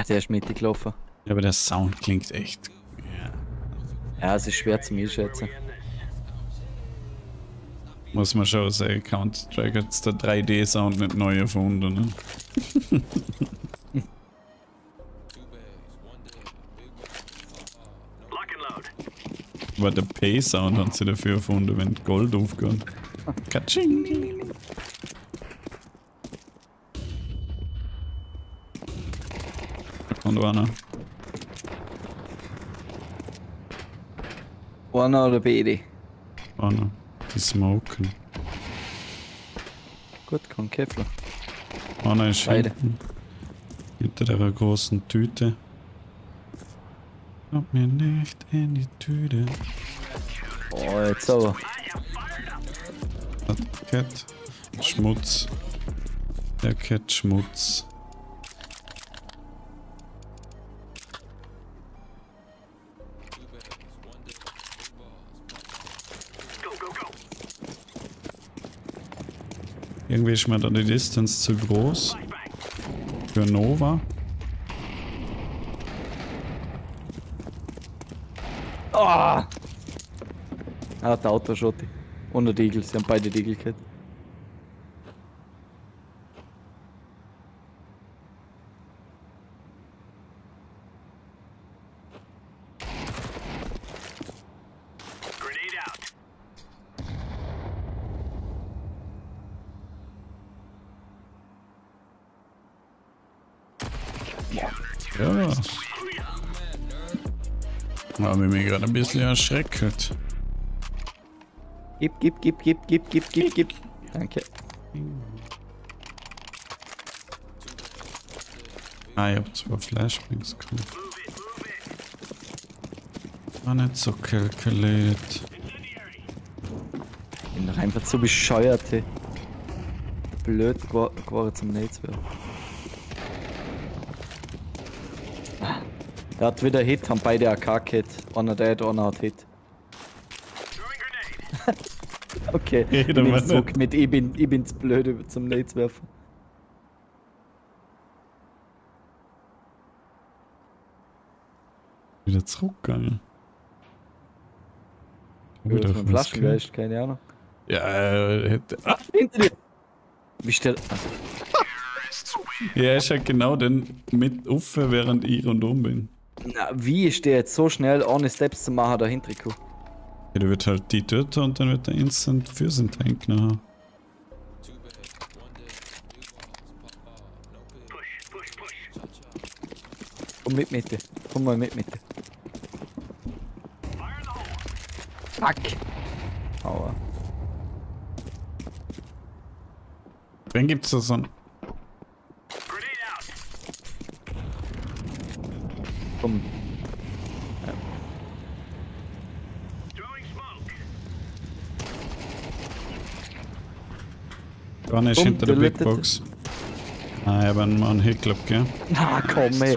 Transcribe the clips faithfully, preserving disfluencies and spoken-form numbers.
der ist mitgelaufen. Ja, aber der Sound klingt echt. Ja. Ja, es ist schwer zu mir schätzen. Muss man schon sagen, Counter-Strike hat der drei D-Sound nicht neu erfunden, ne? Aber der Pay-Sound hat sie dafür erfunden, wenn Gold aufgeht. Katsching! Und einer. Einer oder beide? Einer. Die smoken. Gut, kein Kevlar. Einer ist Beide. hinten. Hinter der großen Tüte. Kommt mir nicht in die Tüte. Oh, jetzt aber. Hat Cat. Schmutz. Der Cat Schmutz. Irgendwie ist mir da die Distance zu groß. Für Nova. Oh! Er hat Autoschotte. Und der Deagle, sie haben beide Deagle gehabt. Ja. Habe ich mich gerade ein bisschen erschreckt. Gib, gib, gib, gib, gib, gib, gib, gib. Danke. Ah, ich hab zwei Flashbangs gekauft. War nicht so calculated. Ich bin doch einfach so bescheuert, hey. Blöd geworden zum Netzwerk. Er hat wieder Hit, haben beide A K-Kit. Einer dead, einer hat Hit. Okay, Hey, ich nehm's zurück mit, ich bin, ich bin's blöd zum Netzwerfen. Wieder zurückgegangen. Wieder mit Flaschengeist, keine Ahnung. Ja, er hätte. Ah, hinter dir! Wie stellt. Ja, er ist halt genau dann mit offen, während ich rundum bin. Na, wie ist der jetzt so schnell, ohne Steps zu machen, dahinter gekommen? Ja, der wird halt die töten und dann wird der instant für seinen Tank nachher. Komm mit Mitte. Komm mal mit Mitte. Fuck! Aua. Wen gibt's da so ein. Komm. Gar nicht Komm, hinter der Big deleted. Box. Ah, ich hab einen Mann Hiccup, gell? Na komm, ey.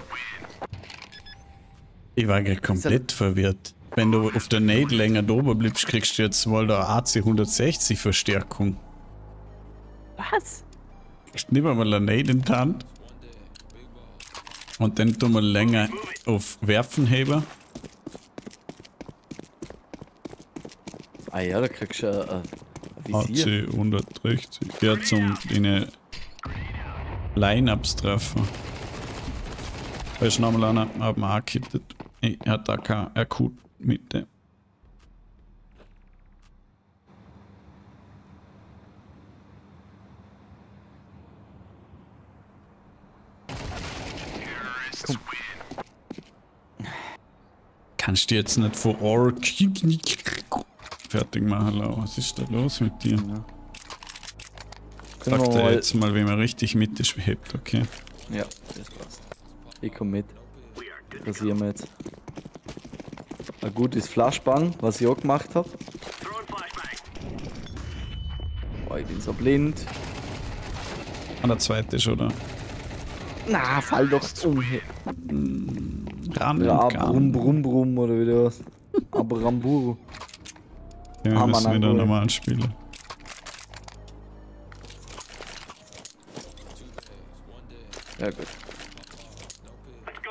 Ich war gerade komplett verwirrt. Wenn du auf der Nade länger da oben bleibst, kriegst du jetzt mal da A C hundertsechzig Verstärkung. Was? Nimm mal eine Nade in die Hand. Und dann tun wir länger auf Werfen heben. Ah ja, da kriegst du ein, ein A Visier. C hundertsechzig. Ja, zum deine Line-Ups treffen. Da ist nochmal einer, hab ihn angekittet. Er hat da kein Akut Mitte. Kannst du jetzt nicht vor Ort fertig machen lassen? Was ist da los mit dir? Ja. Sagt er jetzt mal, wie man richtig Mitte hebt, okay? Ja, das passt. Ich komm mit. Rasieren wir jetzt. Ein gutes Flashbang, was ich auch gemacht habe. Boah, ich bin so blind. An der zweite ist, oder? Na, fall doch um. Ran Ja, und Brum Gun. Brum Brum oder wie das. Aber Ramburu. Ja, wir Ah, müssen Mann, wieder Angol. normal spielen. Ja gut.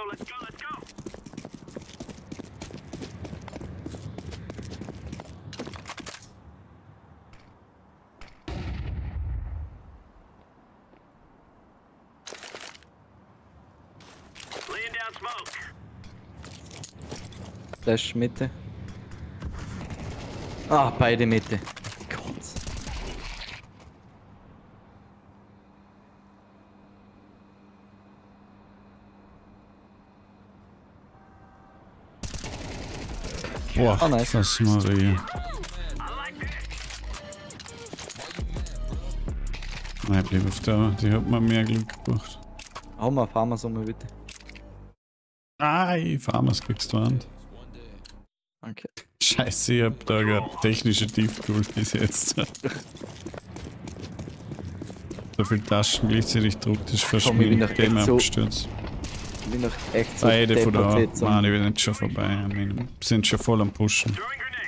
Flash Mitte. Ah, beide Mitte. Gott. Boah, Oh, nice. das Maria. Nein, bleib auf der. Die hat mir mehr Glück gebracht. Hau mal Farmers um, bitte. Nein, Farmers kriegst du an. Danke. Scheiße, ich hab da gerade technische Tiefkühl bis jetzt. So viel Taschen gleichzeitig druckt, ist fast Komm, ich bin mein doch Game echt so- abgestürzt. Ich bin doch echt so Beide von da. deppert jetzt. Nein, ich bin jetzt schon vorbei. Ich meine, wir sind schon voll am Pushen.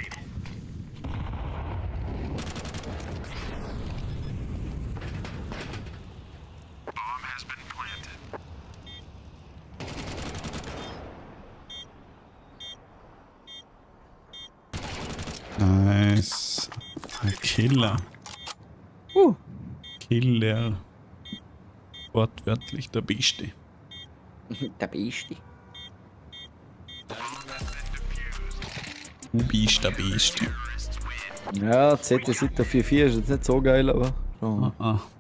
Nice. Ein Killer. Uh. Killer. Wortwörtlich der Beste. Der Beste. Du bist der Beste. Ja, Z T Sitter vier vier ist jetzt nicht so geil, aber schon. Ah, ah.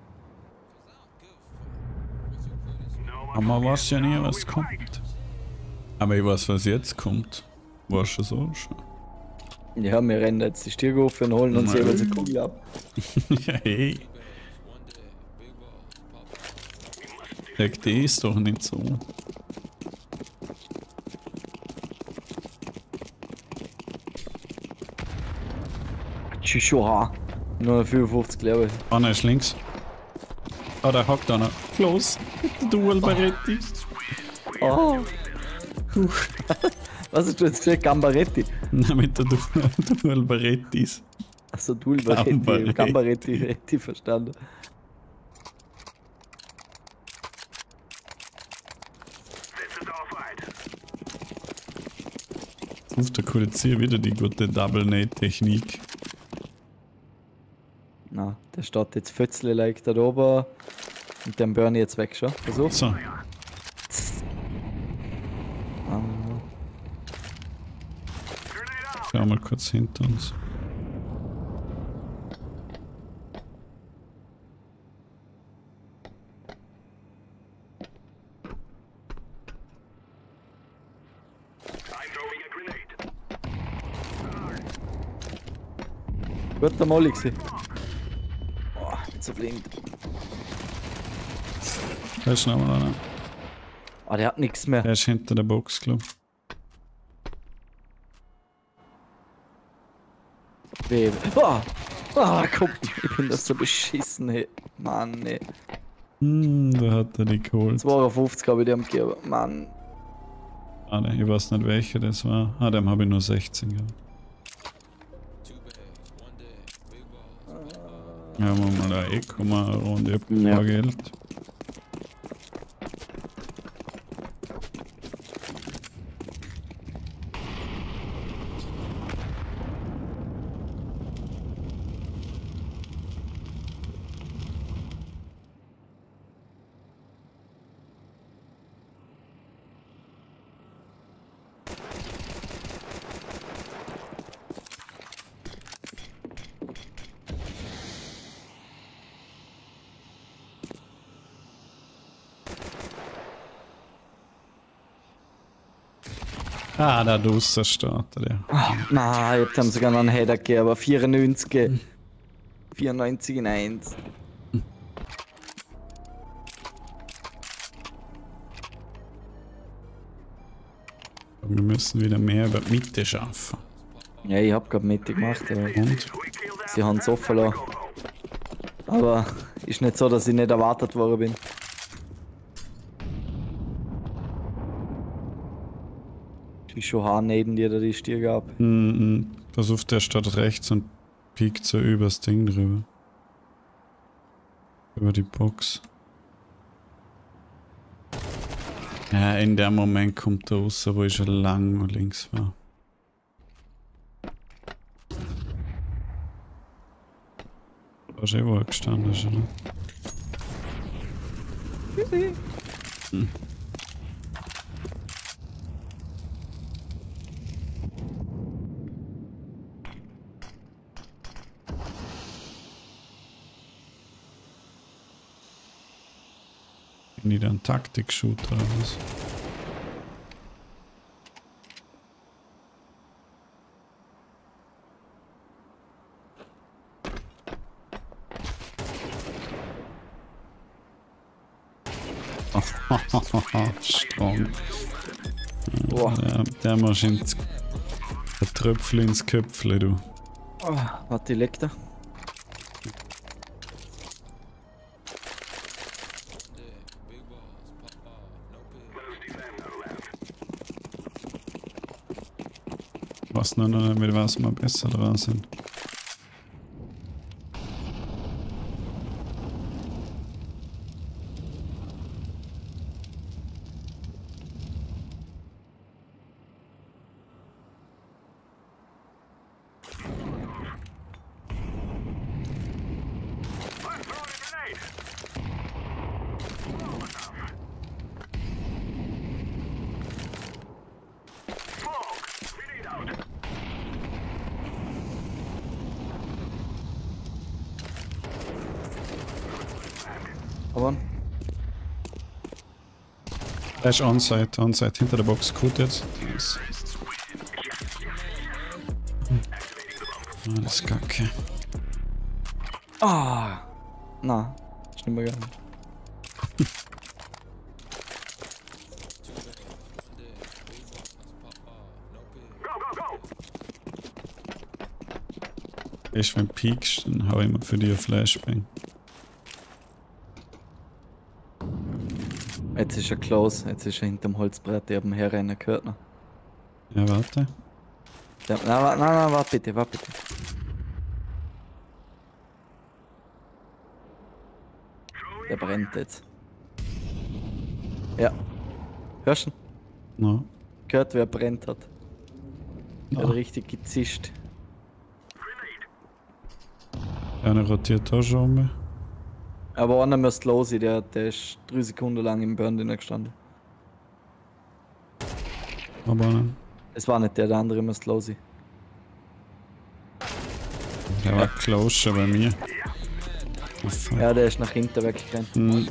Aber man weiß ja nie, was kommt. Aber ich weiß, was jetzt kommt. War schon so schon. Ja, wir rennen jetzt die Stiege auf und holen uns Nein. jeweils eine Kugel ab. Ja, hey. Sag, die ist doch nicht so. Tschüschoha. Nur fünfundfünfzig, glaube ich. Einer ist links. Ah, der hockt einer. Close. Der Dual Baretti. Oh. Was hast du jetzt gesagt? Gambaretti? Nein, mit der Du- Dual Barettis. Achso, Dulbaretti. Gambaretti. Gambaretti, Retti verstanden. Auf der Kulizier wieder die gute Double Nate Technik. Na, der steht jetzt Fötzle like da oben. Und den burn ich jetzt weg schon. Versuch. So. Ah. Schau mal kurz hinter uns. Guter Molly gewesen. Boah, ich bin so blind. Da ist noch mal einer. Ah, der hat nichts mehr. Der ist hinter der Box, glaub. Weh. Ah, ah, komm. Ich bin das so beschissen, hey. Mann, ey. Hm, da hat er die geholt. zweiundfünfzig habe ich dem gegeben. Mann. Ah, ne, ich weiß nicht welcher das war. Ah, dem habe ich nur sechzehn gehabt. Ja, machen wir mal eine Eco mal eine Runde. Ich hab ein Ja. paar Geld. Ah, da draussen steht der. Nein, ich hab dem sogar noch einen Header gegeben, aber vierundneunzig. vierundneunzig in eins. Wir müssen wieder mehr über die Mitte schaffen. Ja, ich hab grad Mitte gemacht, ja. Und? Sie haben es offen lassen. Aber ist nicht so, dass ich nicht erwartet worden bin. Die schon Haar neben dir, da die Stier gab. Mhm. Pass auf, der steht rechts und piekt so übers Ding drüber. Über die Box. Ja, in dem Moment kommt er raus, wo ich schon lang links war. Da ist eh wo er gestanden ist, oder? Hm. Bin ich da ein Taktik-Shooter oder was? Strong. Boah. Der, der muss ins der Tröpfel ins Köpfle, du. Oh, warte, ich leg da. Was nur noch nicht, was wir besser dran sind. Aber Er ist on-site, on-site, hinter der Box. Gut jetzt. Nice. Alles kacke. ah, na, ist nicht mehr gegangen. Erst wenn du peakst, dann hau ich mir für dich eine Flashbang. Jetzt ist er close, jetzt ist er hinterm Holzbrett, ich hab ihn herrennen gehört noch. Ja, warte. Ja, nein, nein, nein, warte bitte, warte bitte. Der brennt jetzt. Ja. Hörst du? No. Gehört, wer brennt hat. Der No. hat richtig gezischt. Einer rotiert auch schon um. Aber einer müsste los sein, der, der ist drei Sekunden lang im Burn drin gestanden. Aber nein. Es war nicht der, der andere müsste los sein. Der war close schon bei mir. Oh, fuck. Ja, der ist nach hinten weggerannt. Hm.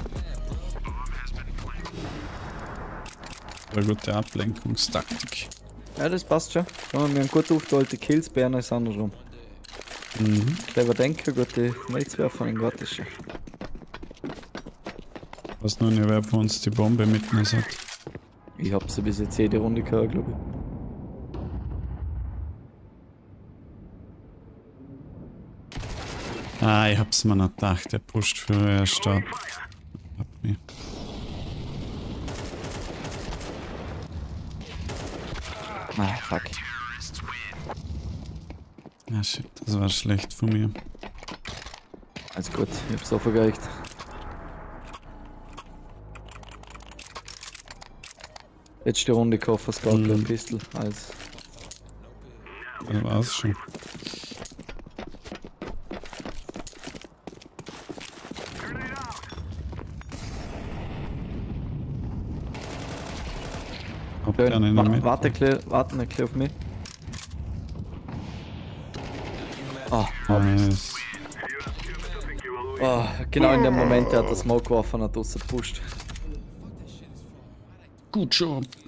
Eine gute Ablenkungstaktik. Ja, das passt schon. Ja, wir haben gut aufgeteilte Kills, bei einer ist andersrum. Mhm. Clever denken, gute Netzwerfer in Gottes schon. Was noch nicht, wer von uns die Bombe mitgenommen hat. Ich hab sie bis jetzt jede Runde gehört, glaube ich. Ah, ich hab's mir noch gedacht, der pusht für er Start. Hab mich. Ah, fuck. Ah shit, das war schlecht von mir. Alles gut, ich hab's so vergeigt. Letzte Runde Koffer, Scout, Mhm. Pistol, alles. Das war's schon. Hab Schön. gerne Wa mit. warte, Kle warte ein bisschen auf mich. Oh, Nice. oh, genau in dem Moment, der hat das Smoke geworfen und hat draussen gepusht. Gut Job.